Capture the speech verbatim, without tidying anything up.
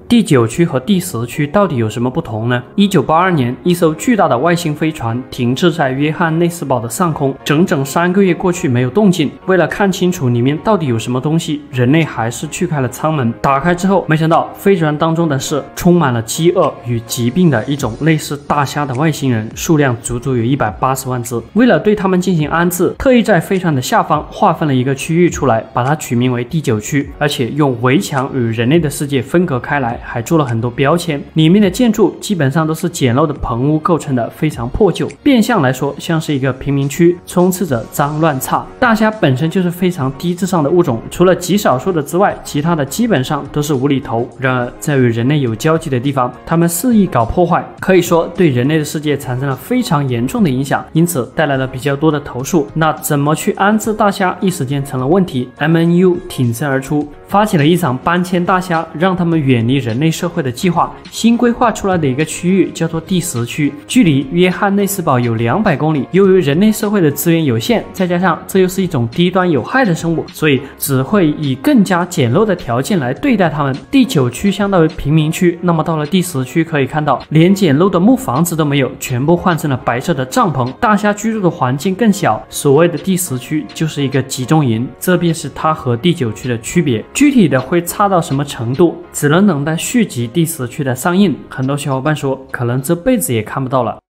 第九区和第十区到底有什么不同呢？一九八二年，一艘巨大的外星飞船停滞在约翰内斯堡的上空，整整三个月过去没有动静。为了看清楚里面到底有什么东西，人类还是去开了舱门。打开之后，没想到飞船当中的是充满了饥饿与疾病的一种类似大虾的外星人，数量足足有一百八十万只。为了对他们进行安置，特意在飞船的下方划分了一个区域出来，把它取名为第九区，而且用围墙与人类的世界分隔开来，还做了很多标签。里面的建筑基本上都是简陋的棚屋构成的，非常破旧，变相来说像是一个贫民区，充斥着脏乱差。大虾本身就是非常低智商的物种，除了极少数的之外，其他的基本上都是无厘头。然而在与人类有交集的地方，他们肆意搞破坏，可以说对人类的世界产生了非常严重的影响，因此带来了比较多的投诉。那怎么去安置大虾一时间成了问题。 M N U 挺身而出，发起了一场搬迁大虾，让他们远离人类社会的计划。新规划出来的一个区域叫做第十区，距离约翰内斯堡有两百公里。由于人类社会的资源有限，再加上这又是一种低端有害的生物，所以只会以更加简陋的条件来对待他们。第九区相当于贫民区，那么到了第十区，可以看到连简陋的木房子都没有，全部换成了白色的帐篷，大虾居住的环境更小。所谓的第十区就是一个集中营，这便是它和第九区的区别。具体的会差到什么程度，只能等待续集第十区的上映。很多小伙伴说，可能这辈子也看不到了。